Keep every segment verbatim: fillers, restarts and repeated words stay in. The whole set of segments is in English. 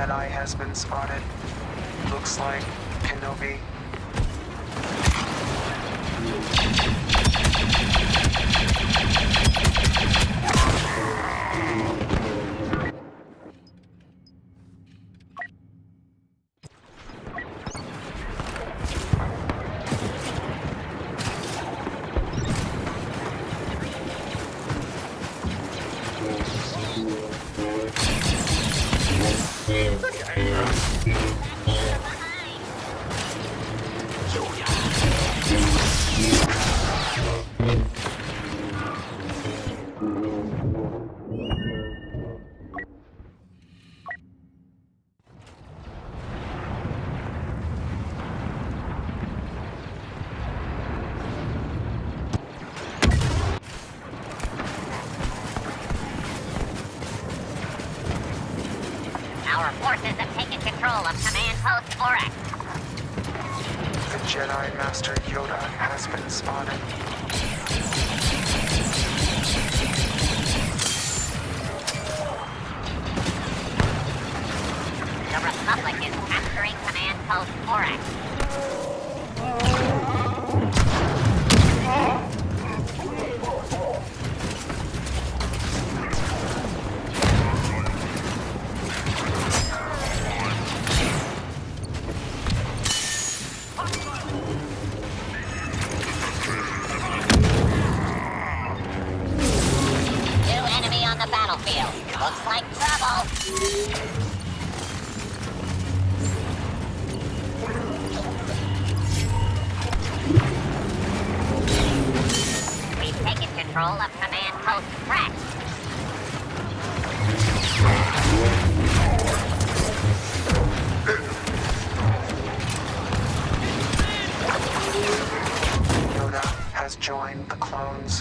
Jedi has been spotted. Looks like Kenobi. Our forces have taken control of Command Post Forex. The Jedi Master Yoda has been spotted. The Republic is capturing Command Post Forex. Battlefield. Looks like trouble. We've taken control of Command Post Track. Yoda has joined the clones.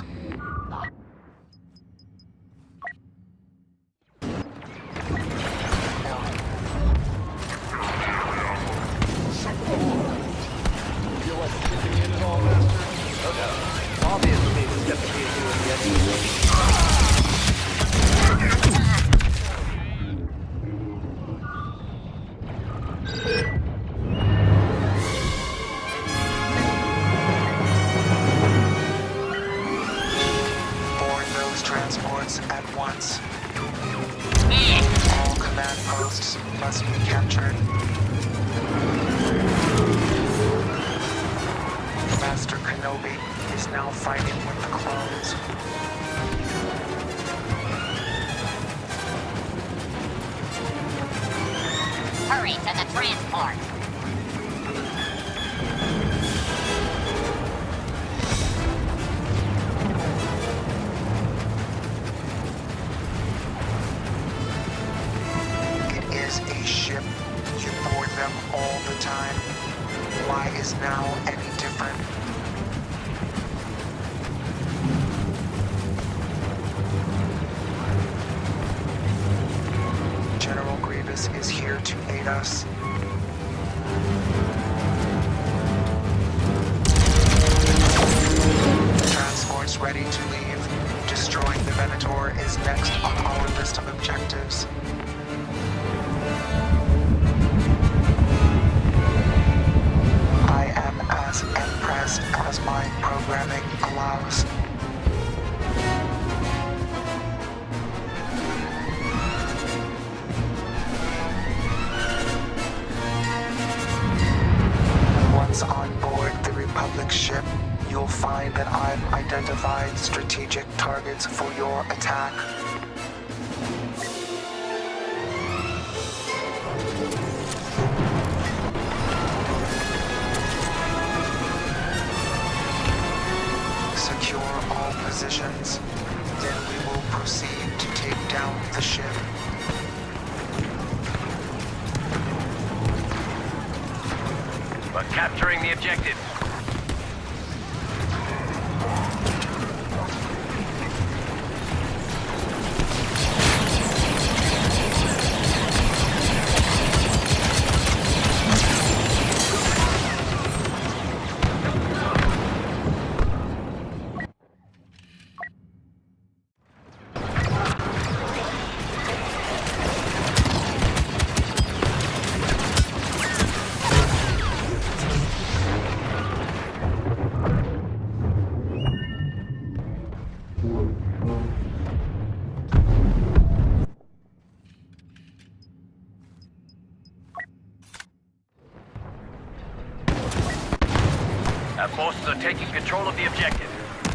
Transports at once. All command posts must be captured. Master Kenobi is now fighting with the clones. Hurry to the transport. All the time. Why is now any different? General Grievous is here to aid us. Transport's ready to leave. Destroying the Venator is next on our list of objectives. As impressed as my programming allows. Once on board the Republic ship, you'll find that I've identified strategic targets for your attack. Secure all positions, then we will proceed to take down the ship. But capturing the objective. Our forces are taking control of the objective.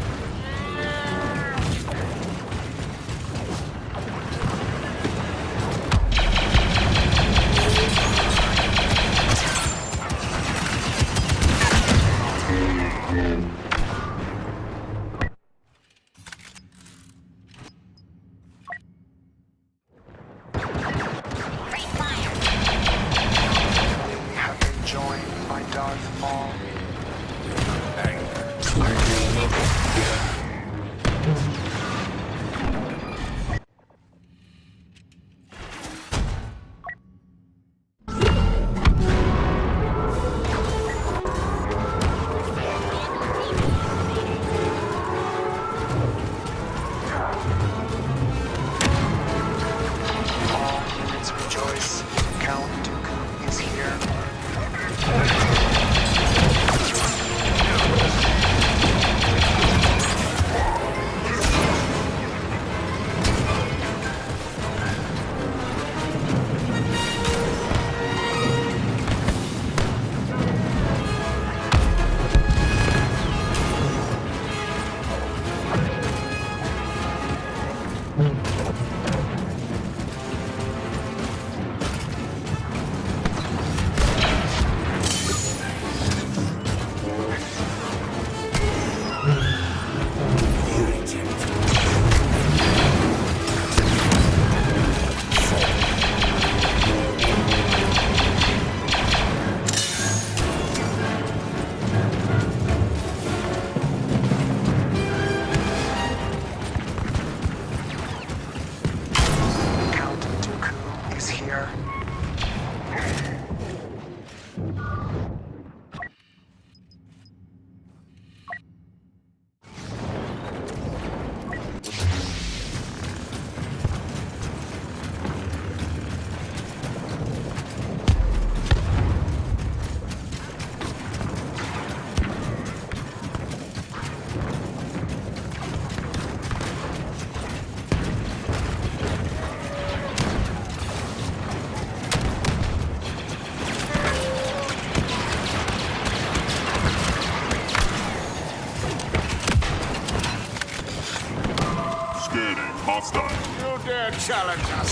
Hostile. You dare challenge us?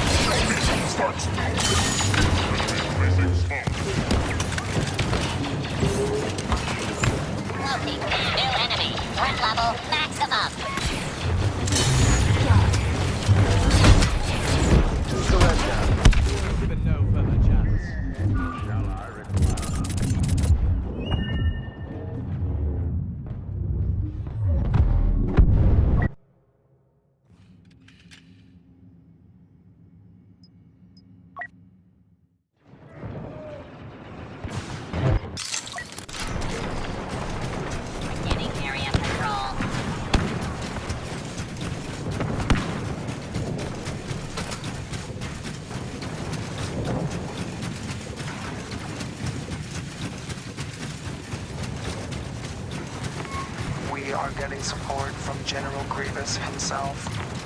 Starts. Placing smoke. Locating new enemy. Threat level maximum. Surrender. Given no further chance. Shall I require? We are getting support from General Grievous himself.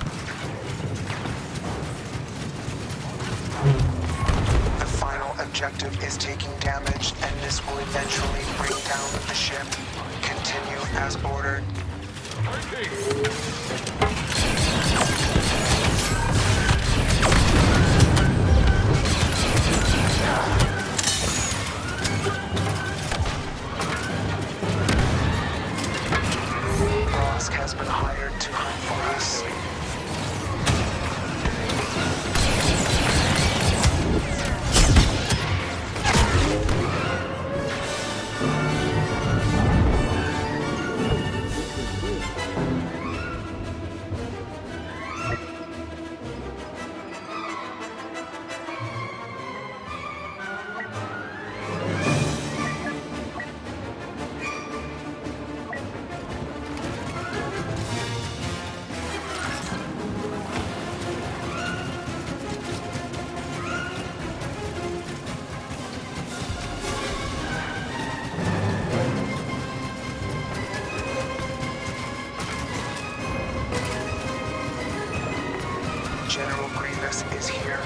The final objective is taking damage, and this will eventually bring down the ship. Continue as ordered. Has been hired to hunt for us. General Grievous is here.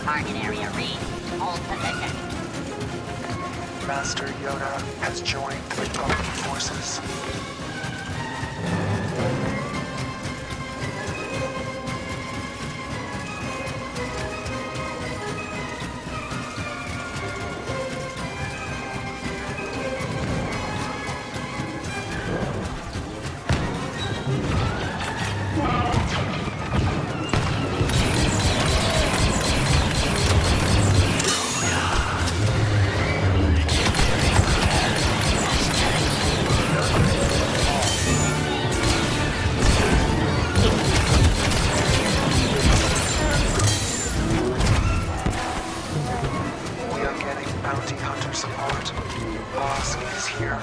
Target area reached. Hold position. Master Yoda has joined the Republic forces. Bounty hunter support. Boss is here.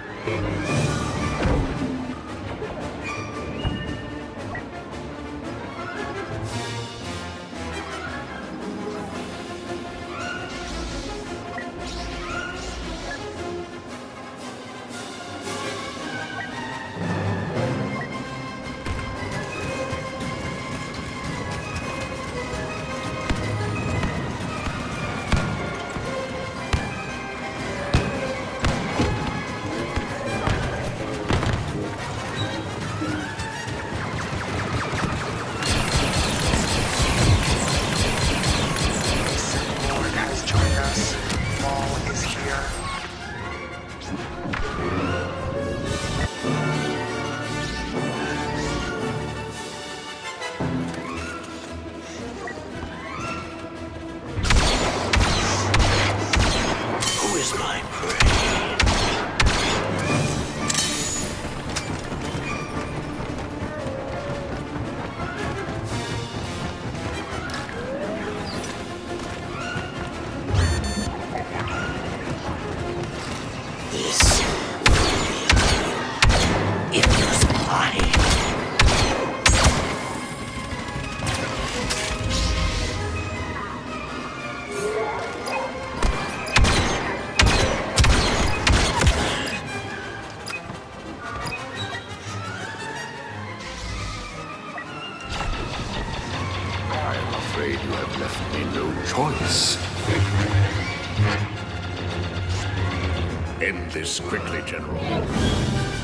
Afraid you have left me no choice. End this quickly, General.